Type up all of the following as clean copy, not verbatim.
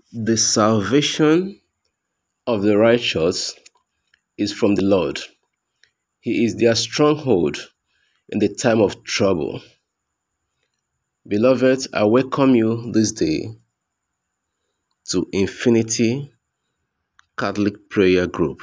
The salvation of the righteous is from the Lord. He is their stronghold in the time of trouble. Beloved, I welcome you this day to Infinity Catholic Prayer Group.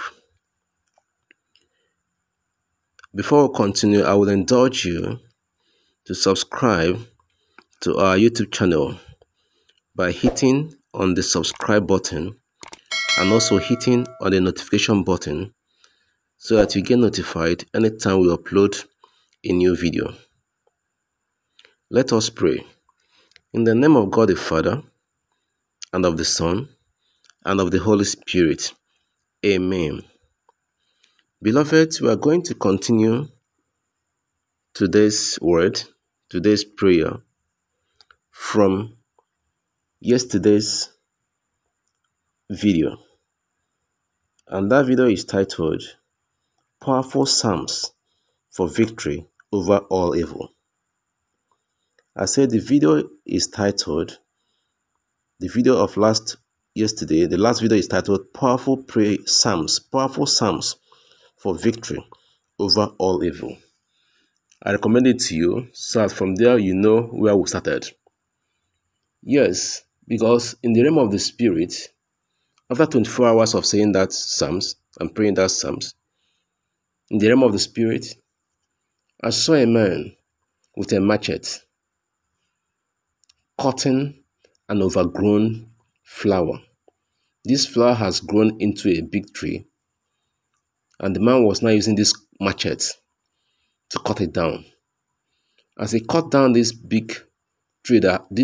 Before we continue, I will indulge you to subscribe to our YouTube channel by hitting on the subscribe button and also hitting on the notification button so that you get notified anytime we upload a new video. Let us pray. In the name of God the Father, and of the Son, and of the Holy Spirit. Amen. Beloved, we are going to continue today's word, today's prayer from yesterday's video. And that video is titled Powerful Psalms for Victory Over All Evil. I said the video is titled, the video of yesterday, the last video is titled Powerful Psalms for Victory Over All Evil. I recommend it to you so that from there you know where we started. Yes, because in the realm of the spirit, after 24 hours of saying that Psalms and praying that Psalms, in the realm of the spirit, I saw a man with a machete cutting an overgrown flower. This flower has grown into a big tree, and the man was now using this machete to cut it down. As he cut down this big tree,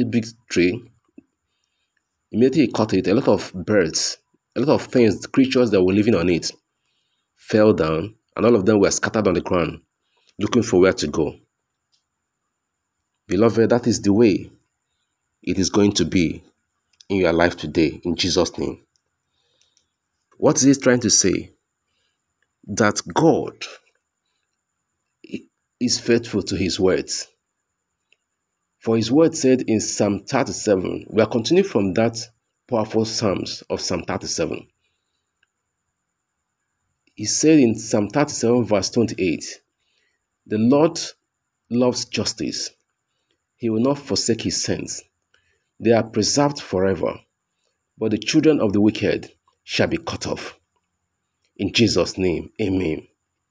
immediately he cut it, a lot of birds, a lot of things, creatures that were living on it, fell down, and all of them were scattered on the ground, looking for where to go. Beloved, that is the way it is going to be in your life today, in Jesus' name. What is he trying to say? That God is faithful to his words. For his word said in Psalm 37, we are continuing from that powerful Psalms of Psalm 37. He said in Psalm 37 verse 28, the Lord loves justice. He will not forsake his saints. They are preserved forever, but the children of the wicked shall be cut off. In Jesus' name, amen.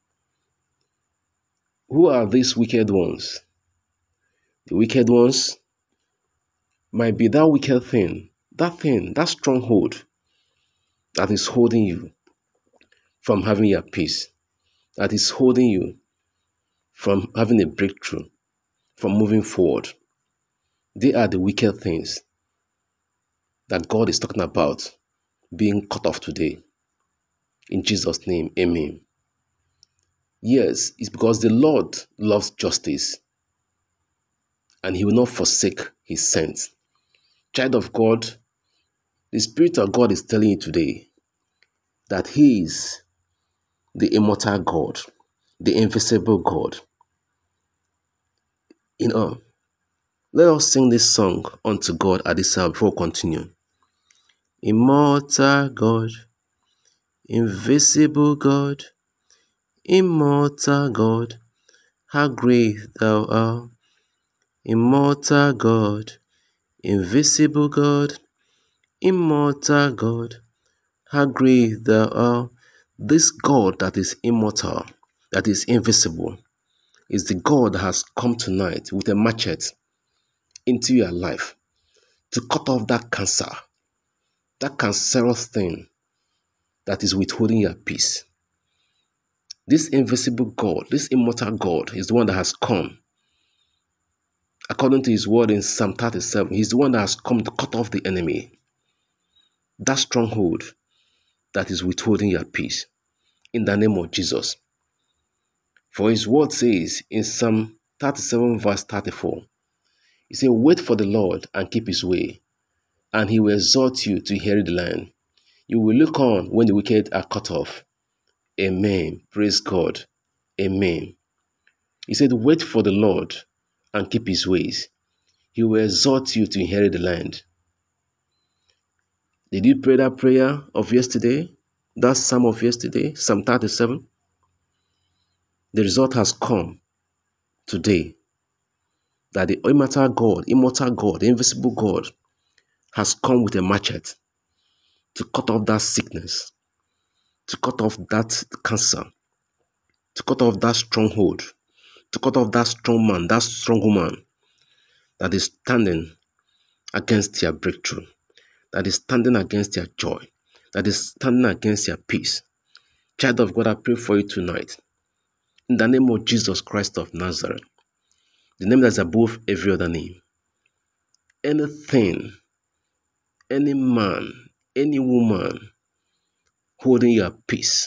Who are these wicked ones? The wicked ones might be that wicked thing, that stronghold that is holding you from having your peace, that is holding you from having a breakthrough, from moving forward. They are the wicked things that God is talking about being cut off today. In Jesus' name, amen. Yes, it's because the Lord loves justice and he will not forsake his saints. Child of God, the Spirit of God is telling you today that he is the immortal God, the invisible God. Let us sing this song unto God at this hour before we continue. Immortal God, invisible God, immortal God, how great thou art. Immortal God, invisible God, immortal God, how great thou art. This God that is immortal, that is invisible, is the God that has come tonight with a machete into your life to cut off that cancer, that cancerous thing that is withholding your peace. This invisible God, this immortal God is the one that has come. According to his word in Psalm 37, he's the one that has come to cut off the enemy, that stronghold that is withholding your peace, in the name of Jesus. For his word says in Psalm 37 verse 34, he said, wait for the Lord and keep his way, and he will exhort you to inherit the land. You will look on when the wicked are cut off. Amen. Praise God. Amen. He said, wait for the Lord and keep his ways. He will exhort you to inherit the land. Did you pray that prayer of yesterday? That psalm of yesterday, Psalm 37? The result has come today that the immortal God, the invisible God, has come with a machete to cut off that sickness, to cut off that cancer, to cut off that stronghold, to cut off that strong man, that strong woman that is standing against your breakthrough, that is standing against your joy, that is standing against your peace. Child of God, I pray for you tonight. In the name of Jesus Christ of Nazareth, the name that's above every other name. Anything, any man, any woman holding your peace,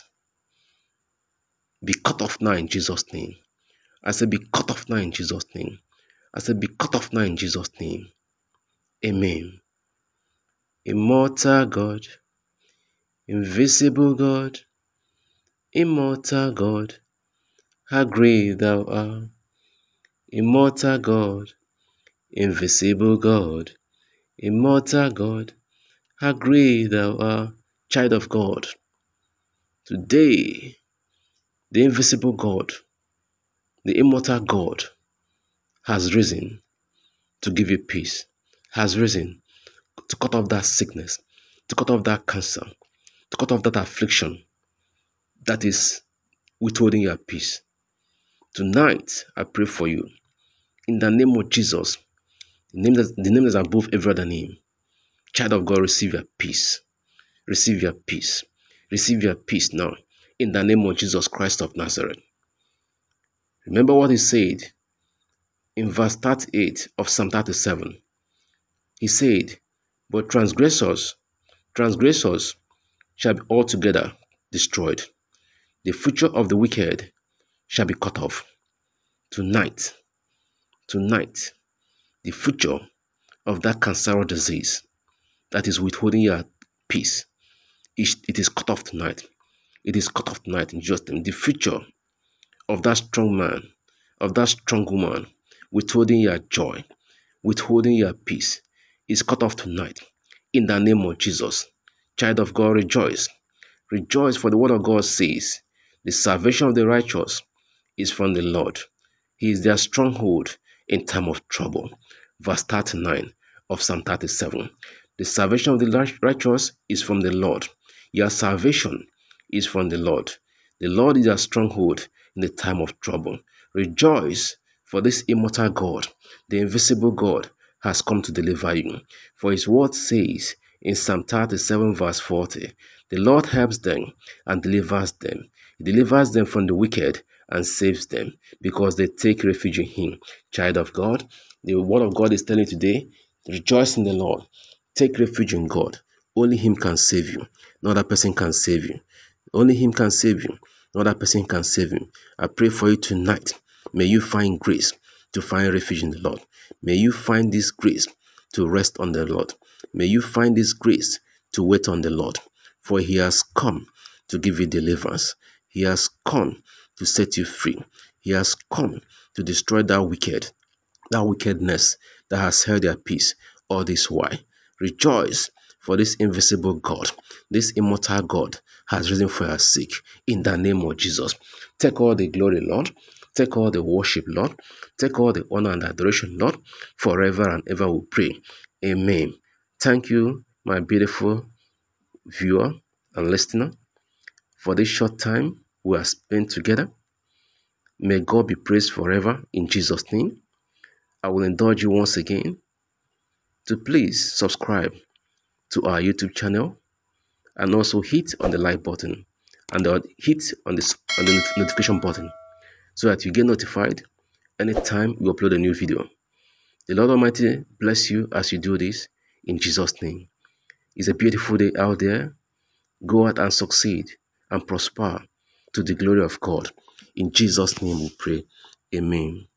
be cut off now in Jesus' name. I said, be cut off now in Jesus' name. I said, be cut off now in Jesus' name. Amen. Immortal God, invisible God, immortal God, how great thou art. Immortal God, invisible God, immortal God, how great thou art. Child of God, today, the invisible God, the immortal God, has risen to give you peace, has risen to cut off that sickness, to cut off that cancer, to cut off that affliction that is withholding your peace. Tonight, I pray for you. In the name of Jesus, the name that's above every other name. Child of God, receive your peace. Receive your peace. Receive your peace now. In the name of Jesus Christ of Nazareth. Remember what he said in verse 38 of Psalm 37. He said, but transgressors shall be altogether destroyed. The future of the wicked shall be cut off. Tonight, the future of that cancerous disease that is withholding your peace, it is cut off tonight. It is cut off tonight in Jesus' name. The future of that strong man, of that strong woman, withholding your joy, withholding your peace, is cut off tonight. In the name of Jesus. Child of God, rejoice. Rejoice, for the word of God says, the salvation of the righteous is from the Lord. He is their stronghold in time of trouble. Verse 39 of Psalm 37. The salvation of the righteous is from the Lord. Your salvation is from the Lord. The Lord is your stronghold in the time of trouble. Rejoice, for this immortal God, the invisible God, has come to deliver you. For his word says in Psalm 37 verse 40, the Lord helps them and delivers them. He delivers them from the wicked and saves them because they take refuge in him. Child of God, the word of God is telling you today, rejoice in the Lord. Take refuge in God. Only him can save you. No other person can save you. Only him can save you. No other person can save you. I pray for you tonight. May you find grace to find refuge in the Lord. May you find this grace to rest on the Lord. May you find this grace to wait on the Lord. For he has come to give you deliverance. He has come to set you free. He has come to destroy that wickedness that has held their peace all this while. Rejoice, for this invisible God, this immortal God, has risen for your sake. In the name of Jesus, take all the glory, Lord. Take all the worship, Lord. Take all the honor and adoration, Lord. Forever and ever we pray. Amen. Thank you, my beautiful viewer and listener, for this short time we have spent together. May God be praised forever in Jesus' name. I will indulge you once again to please subscribe to our YouTube channel and also hit on the like button and hit on the notification button so that you get notified anytime we upload a new video. The Lord Almighty bless you as you do this in Jesus' name. It's a beautiful day out there. Go out and succeed and prosper to the glory of God. In Jesus' name we pray. Amen.